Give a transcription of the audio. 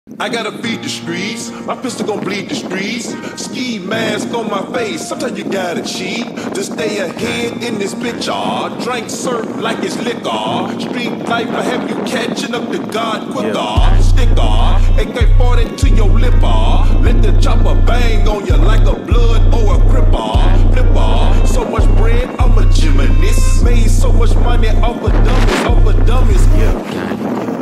I gotta feed the streets, my pistol gon' bleed the streets. Ski mask on my face, sometimes you gotta cheat to stay ahead in this bitch. Drink surf like it's liquor. Street life will have you catching up to God quicker. Sticker, AK-40 to your lipper. Let the chopper bang on you like a blood or a cripper. Flipper, so much bread, I'm a gymnast. Made so much money off of dummies, yeah.